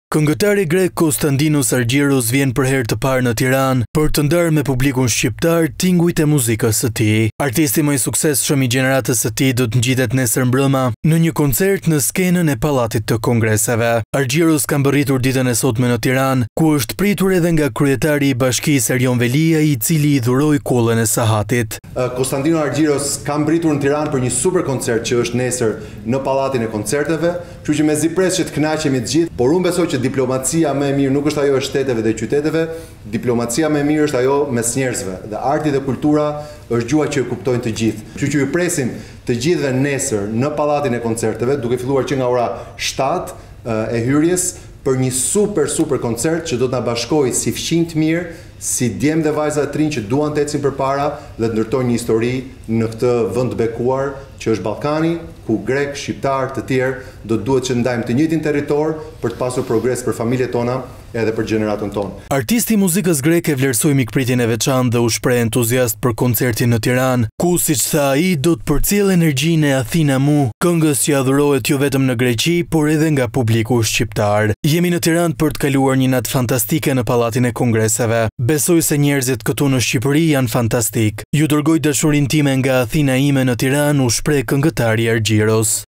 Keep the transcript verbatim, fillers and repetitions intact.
Këngëtari grek Konstantinos Argiros vjen për herë të parë në Tiranë për të ndarë me publikun shqiptar tingujt e muzikës së tij. Artisti më i suksesshëm i gjeneratës së tij do të ngjitet nesër mbrëma në një koncert në skenën e Pallatit të Kongreseve. Argiros ka mbërritur ditën e sotme në Tiranë, ku është pritur edhe nga kryetari i Bashkisë Erion Veliaj, i cili i dhuroi kollën e sahatit. Konstantinos Argiros ka mbërritur në Tiranë për një super koncert që është nesër në Pallatin e Koncerteve, kështu që mezi pres që të kënaqemi të gjithë, por unë besoj që diplomacia më e mirë nuk është ajo e shteteve dhe qyteteve, diplomacia më e mirë është ajo mes njerëzve. Dhe arti dhe kultura është gjuha që e kuptojnë të gjithë. Kështu që ju presim të gjithëve nesër në Pallatin e Koncerteve, duke filluar që nga ora shtatë e hyrjes, për një super super koncert që do të na bashkojë si fëmijë të mirë, si djemë dhe vajza të rinj që duan të ecin përpara dhe të ndërtojnë një histori në këtë vend të bekuar që është Ballkani, ku grek, shqiptar, të tjerë do duhet që ndajmë të njëjtin territor për të pasur progres për familjet tona edhe për gjeneratën tonë. Artisti i muzikës greke vlerësoi mikpritjen e veçantë dhe u shpreh entuziast për koncertin në Tiranë, ku siç tha ai do të përcjell energjinë e Athina mu, këngës që adhurohet jo vetëm në Greqi, por edhe nga publiku shqiptar. Jemi në Tiranë për të kaluar një natë fantastike në Pallatin e Kongreseve. Besoj se njerëzit këtu në Shqipëri janë fantastik. Ju dërgoj dashurinë time nga Athina ime në Tiranë, u shpreh këngëtari Argiros.